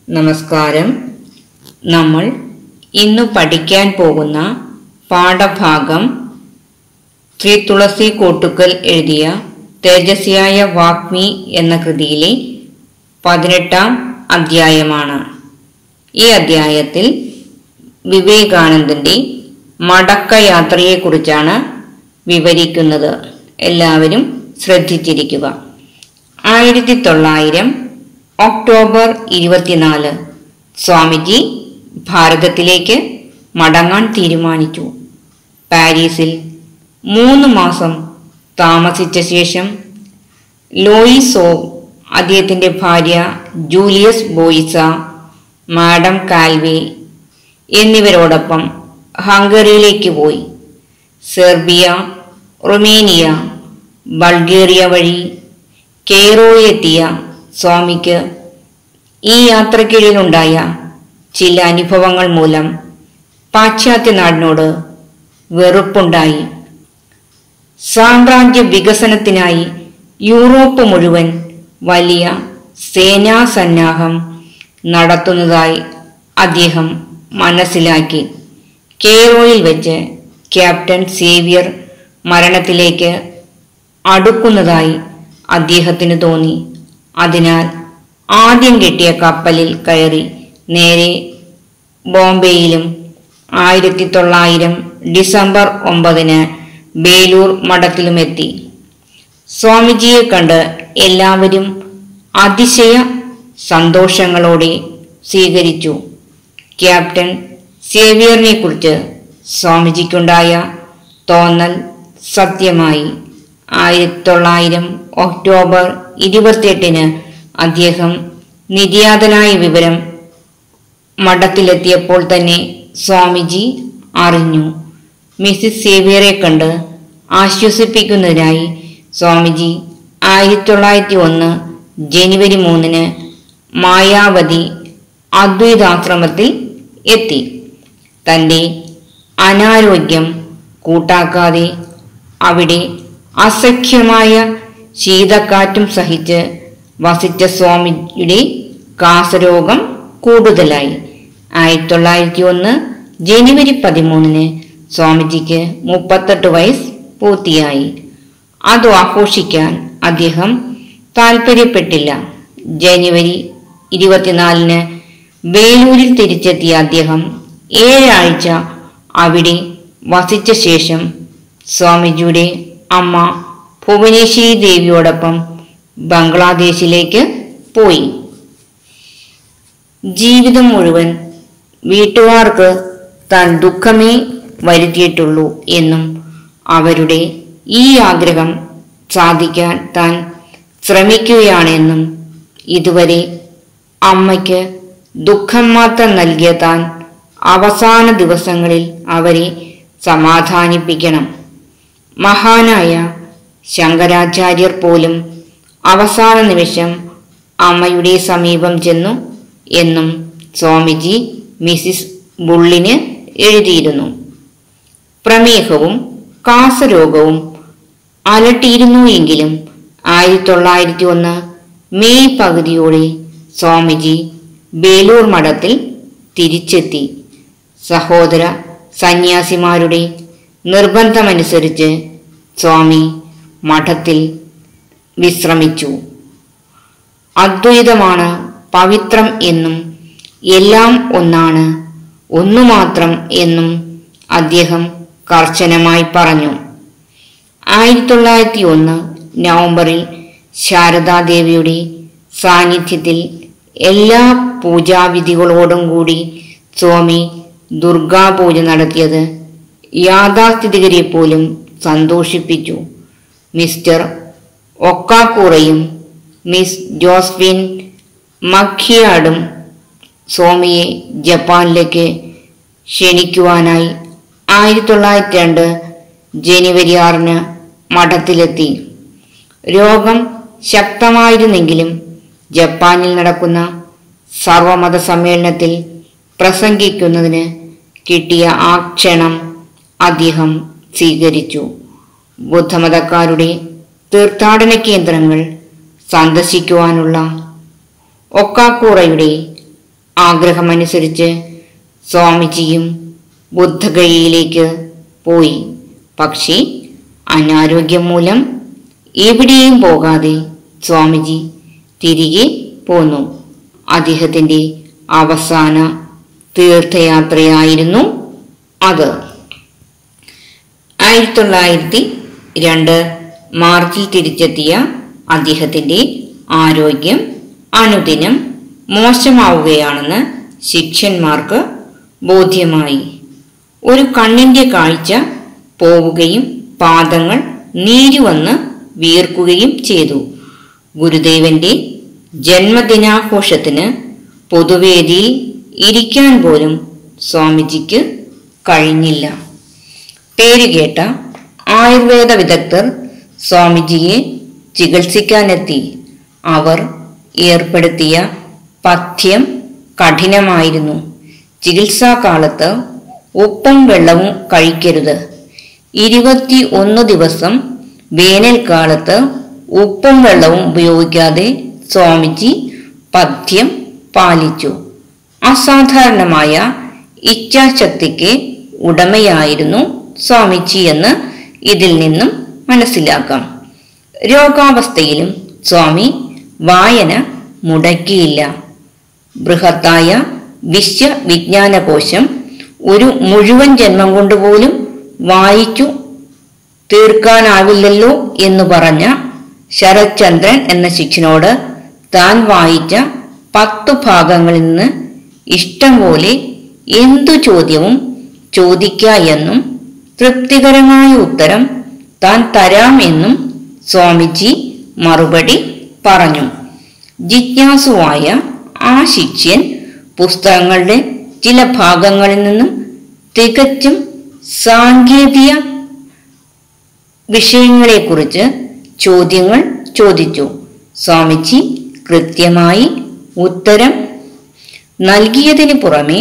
നമസ്കാരം. നമ്മൾ ഇന്നു പഠിക്കാൻ പോകുന്ന പാഠഭാഗം ശ്രീ തുളസി കോട്ടുക്കൽ എഴുതിയ തേജസ്വിയായ വാഗ്മി എന്ന കൃതിയിലെ 18-ാം അധ്യായമാണ്. ഈ അധ്യായത്തിൽ വിവേകാനന്ദന്റെ മടക്കയാത്രയെക്കുറിച്ചാണ് വിവരിക്കുന്നത്. എല്ലാവരും ശ്രദ്ധിച്ചിരിക്കുക. 1900 ഒക്ടോബർ 24 സ്വാമിജി ഭാരതത്തിലേക്ക് മടങ്ങാൻ തീരുമാനിച്ചു. പാരീസിൽ 3 മാസം താമസിച്ച ശേഷം ലോയിസോവ്, അദ്ദേഹത്തിൻ്റെ ഭാര്യ ജൂലിയസ് ബോയിസ, മാഡം കാൽവേ എന്നിവരോടൊപ്പം ഹംഗറിയിലേക്ക് പോയി. സെർബിയ, റുമേനിയ, ബൾഗേറിയ വഴി കെയ്റോയെത്തിയ സ്വാമിക്ക് ഈ യാത്രക്കിടയിലുണ്ടായ ചില അനുഭവങ്ങൾ മൂലം പാശ്ചാത്യ നാടിനോട് വെറുപ്പുണ്ടായി. സാമ്രാജ്യ വികസനത്തിനായി യൂറോപ്പ് മുഴുവൻ വലിയ സേനാസന്നാഹം നടത്തുന്നതായി അദ്ദേഹം മനസ്സിലാക്കി. കെയ്റോയിൽ വെച്ച് ക്യാപ്റ്റൻ സേവ്യർ മരണത്തിലേക്ക് അടുക്കുന്നതായി അദ്ദേഹത്തിന് തോന്നി. അതിനാൽ ആദ്യം കിട്ടിയ കപ്പലിൽ കയറി നേരെ ബോംബെയിലും 1900 ഡിസംബർ 9 ബേലൂർ മഠത്തിലുമെത്തി. സ്വാമിജിയെ കണ്ട് എല്ലാവരും അതിശയ സന്തോഷങ്ങളോടെ സ്വീകരിച്ചു. ക്യാപ്റ്റൻ സേവ്യറിനെ കുറിച്ച് സ്വാമിജിക്കുണ്ടായ തോന്നൽ സത്യമായി. 1900 ഒക്ടോബർ 28 അദ്ദേഹം നിര്യാതനായ വിവരം മഠത്തിലെത്തിയപ്പോൾ തന്നെ സ്വാമിജി അറിഞ്ഞു. മിസ്സിസ് സേവ്യറെ കണ്ട് ആശ്വസിപ്പിക്കുന്നതിനായി സ്വാമിജി 1901 ജനുവരി 3 മായാവതി അദ്വൈതാശ്രമത്തിൽ എത്തി. തൻ്റെ അനാരോഗ്യം കൂട്ടാക്കാതെ അവിടെ അസഖ്യമായ ശീതക്കാറ്റും സഹിച്ച് വസിച്ച സ്വാമിജിയുടെ കാസരോഗം കൂടുതലായി. 1901 ജനുവരി 13 സ്വാമിജിക്ക് 38 വയസ്സ് പൂർത്തിയായി. അത് ആഘോഷിക്കാൻ അദ്ദേഹം താല്പര്യപ്പെട്ടില്ല. ജനുവരി 24 ബേലൂരിൽ തിരിച്ചെത്തിയ അദ്ദേഹം 7 ആഴ്ച അവിടെ വസിച്ച ശേഷം സ്വാമിജിയുടെ അമ്മ ഭുവനേശ്വരി ദേവിയോടൊപ്പം ബംഗ്ലാദേശിലേക്ക് പോയി. ജീവിതം മുഴുവൻ വീട്ടുകാർക്ക് താൻ ദുഃഖമേ വരുത്തിയിട്ടുള്ളൂ എന്നും അവരുടെ ഈ ആഗ്രഹം സാധിക്കാൻ താൻ ശ്രമിക്കുകയാണെന്നും ഇതുവരെ അമ്മയ്ക്ക് ദുഃഖം മാത്രം നൽകിയ താൻ അവസാന ദിവസങ്ങളിൽ അവരെ സമാധാനിപ്പിക്കണം. മഹാനായ ശങ്കരാചാര്യർ പോലും അവസാന നിമിഷം അമ്മയുടെ സമീപം ചെന്നു എന്നും സ്വാമിജി മിസ്സിസ് ബുള്ളിന് എഴുതിയിരുന്നു. പ്രമേഹവും കാസരോഗവും അലട്ടിയിരുന്നു എങ്കിലും 1901 മെയ് പകുതിയോടെ സ്വാമിജി ബേലൂർ മഠത്തിൽ തിരിച്ചെത്തി. സഹോദര സന്യാസിമാരുടെ നിർബന്ധമനുസരിച്ച് സ്വാമി മഠത്തിൽ വിശ്രമിച്ചു. അദ്വൈതമാണ് പവിത്രം എന്നും എല്ലാം ഒന്നാണ്, ഒന്നുമാത്രം എന്നും അദ്ദേഹം കർശനമായി പറഞ്ഞു. 1901 നവംബറിൽ ശാരദാദേവിയുടെ സാന്നിധ്യത്തിൽ എല്ലാ പൂജാവിധികളോടും കൂടി സ്വാമി ദുർഗാപൂജ നടത്തിയത് യാഥാസ്ഥിതികരെ പോലും സന്തോഷിപ്പിച്ചു. മിസ്റ്റർ ഒക്കാക്കൂറയും മിസ് ജോസ്ഫിൻ മഖിയാടും സ്വാമിയെ ജപ്പാനിലേക്ക് ക്ഷണിക്കുവാനായി 1902 ജനുവരി 6 മഠത്തിലെത്തി. രോഗം ശക്തമായിരുന്നെങ്കിലും ജപ്പാനിൽ നടക്കുന്ന സർവമത സമ്മേളനത്തിൽ പ്രസംഗിക്കുന്നതിന് കിട്ടിയ ആ ക്ഷണം അദ്ദേഹം സ്വീകരിച്ചു. ബുദ്ധമതക്കാരുടെ തീർത്ഥാടന കേന്ദ്രങ്ങൾ സന്ദർശിക്കുവാനുള്ള ഒക്കാക്കൂറയുടെ ആഗ്രഹമനുസരിച്ച് സ്വാമിജിയും ബുദ്ധഗയയിലേക്ക് പോയി. പക്ഷേ അനാരോഗ്യം മൂലം എവിടെയും പോകാതെ സ്വാമിജി തിരികെ പോന്നു. അദ്ദേഹത്തിൻ്റെ അവസാന തീർത്ഥയാത്രയായിരുന്നു അത്. 1902 മാർച്ചിൽ തിരിച്ചെത്തിയ അദ്ദേഹത്തിൻ്റെ ആരോഗ്യം അനുദിനം മോശമാവുകയാണെന്ന് ശിഷ്യന്മാർക്ക് ബോധ്യമായി. ഒരു കണ്ണിൻ്റെ കാഴ്ച പോവുകയും പാദങ്ങൾ നീരുവന്ന് വീർക്കുകയും ചെയ്തു. ഗുരുദേവന്റെ ജന്മദിനാഘോഷത്തിന് പൊതുവേദിയിൽ ഇരിക്കാൻ പോലും സ്വാമിജിക്ക് കഴിഞ്ഞില്ല. പേരുകേട്ട ആയുർവേദ വിദഗ്ധർ സ്വാമിജിയെ ചികിത്സിക്കാനെത്തി. അവർ ഏർപ്പെടുത്തിയ പഥ്യം കഠിനമായിരുന്നു. ചികിത്സാകാലത്ത് ഉപ്പും വെള്ളവും കഴിക്കരുത്. 21 ദിവസം വേനൽക്കാലത്ത് ഉപ്പും വെള്ളവും ഉപയോഗിക്കാതെ സ്വാമിജി പഥ്യം പാലിച്ചു. അസാധാരണമായ ഇച്ഛാശക്തിക്ക് ഉടമയായിരുന്നു സ്വാമിജി എന്ന് ഇതിൽ നിന്നും മനസ്സിലാക്കാം. രോഗാവസ്ഥയിലും സ്വാമി വായന മുടക്കിയില്ല. ബൃഹത്തായ വിശ്വവിജ്ഞാനകോശം ഒരു മുഴുവൻ ജന്മം കൊണ്ടുപോലും വായിച്ചു തീർക്കാനാവില്ലല്ലോ എന്ന് പറഞ്ഞ ശരത്ചന്ദ്രൻ എന്ന ശിഷ്യനോട് താൻ വായിച്ച 10 ഭാഗങ്ങളിൽ നിന്ന് ഇഷ്ടം പോലെ എന്തു ചോദ്യവും ചോദിക്ക എന്നും തൃപ്തികരമായ ഉത്തരം താൻ തരാം എന്നും സ്വാമിജി മറുപടി പറഞ്ഞു. ജിജ്ഞാസുവായ ആ ശിഷ്യൻ പുസ്തകങ്ങളുടെ ചില ഭാഗങ്ങളിൽ നിന്നും തികച്ചും സാങ്കേതിക വിഷയങ്ങളെക്കുറിച്ച് ചോദ്യങ്ങൾ ചോദിച്ചു. സ്വാമിജി കൃത്യമായി ഉത്തരം നൽകിയതിനു പുറമെ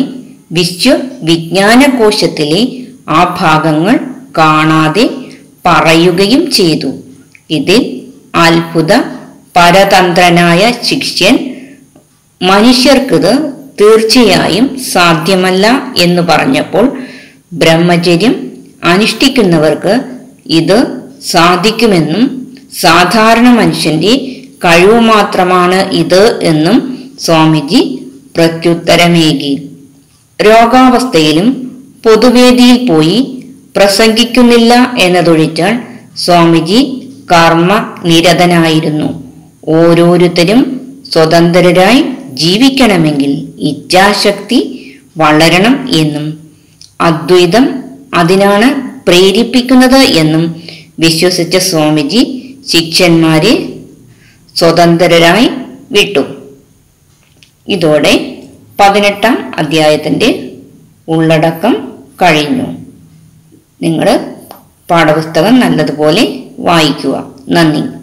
വിശ്വവിജ്ഞാനകോശത്തിലെ ആ ഭാഗങ്ങൾ കാണാതെ പറയുകയും ചെയ്തു. ഇതിൽ അത്ഭുത പരതന്ത്രനായ ശിഷ്യൻ മനുഷ്യർക്കിത് തീർച്ചയായും സാധ്യമല്ല എന്ന് പറഞ്ഞപ്പോൾ ബ്രഹ്മചര്യം അനുഷ്ഠിക്കുന്നവർക്ക് ഇത് സാധിക്കുമെന്നും സാധാരണ മനുഷ്യന്റെ കഴിവ് മാത്രമാണ് ഇത് എന്നും സ്വാമിജി പ്രത്യുത്തരമേകി. രോഗാവസ്ഥയിലും പൊതുവേദിയിൽ പോയി പ്രസംഗിക്കുന്നില്ല എന്നതൊഴിച്ചാൽ സ്വാമിജി കർമ്മ നിരതനായിരുന്നു. ഓരോരുത്തരും സ്വതന്ത്രരായി ജീവിക്കണമെങ്കിൽ ഇച്ഛാശക്തി വളരണം എന്നും അദ്വൈതം അതിനാണ് പ്രേരിപ്പിക്കുന്നത് എന്നും വിശ്വസിച്ച സ്വാമിജി ശിഷ്യന്മാരെ സ്വതന്ത്രരായി വിട്ടു. ഇതോടെ 18ാം അധ്യായത്തിൻ്റെ ഉള്ളടക്കം കഴിഞ്ഞു. നിങ്ങൾ പാഠപുസ്തകം നല്ലതുപോലെ വായിക്കുക. നന്ദി.